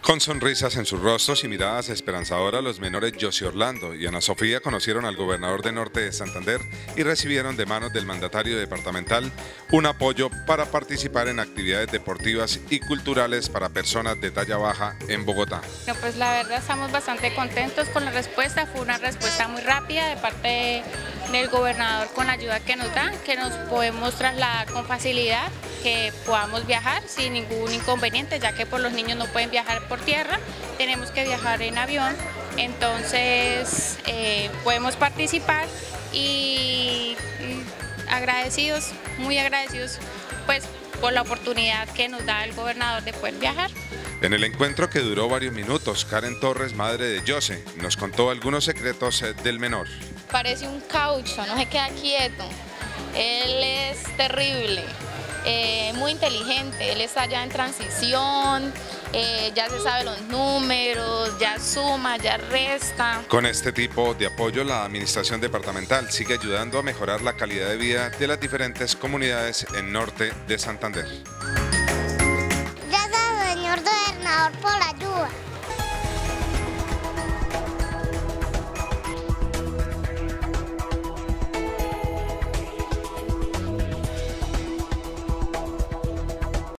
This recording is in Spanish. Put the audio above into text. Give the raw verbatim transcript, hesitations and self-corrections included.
Con sonrisas en sus rostros y miradas esperanzadoras, los menores Josie Orlando y Ana Sofía conocieron al gobernador de Norte de Santander y recibieron de manos del mandatario departamental un apoyo para participar en actividades deportivas y culturales para personas de talla baja en Bogotá. No, pues la verdad estamos bastante contentos con la respuesta, fue una respuesta muy rápida de parte del gobernador con la ayuda que nos dan, que nos podemos trasladar con facilidad, que podamos viajar sin ningún inconveniente, ya que por los niños no pueden viajar por tierra, tenemos que viajar en avión, entonces eh, podemos participar y, y agradecidos, muy agradecidos pues por la oportunidad que nos da el gobernador de poder viajar. En el encuentro, que duró varios minutos, Karen Torres, madre de Jose, nos contó algunos secretos del menor. Parece un caucho, no se queda quieto, él es terrible, eh, muy inteligente, él está ya en transición, eh, ya se sabe los números, ya suma, ya resta. Con este tipo de apoyo, la administración departamental sigue ayudando a mejorar la calidad de vida de las diferentes comunidades en Norte de Santander. Gracias, señor gobernador, por la ayuda.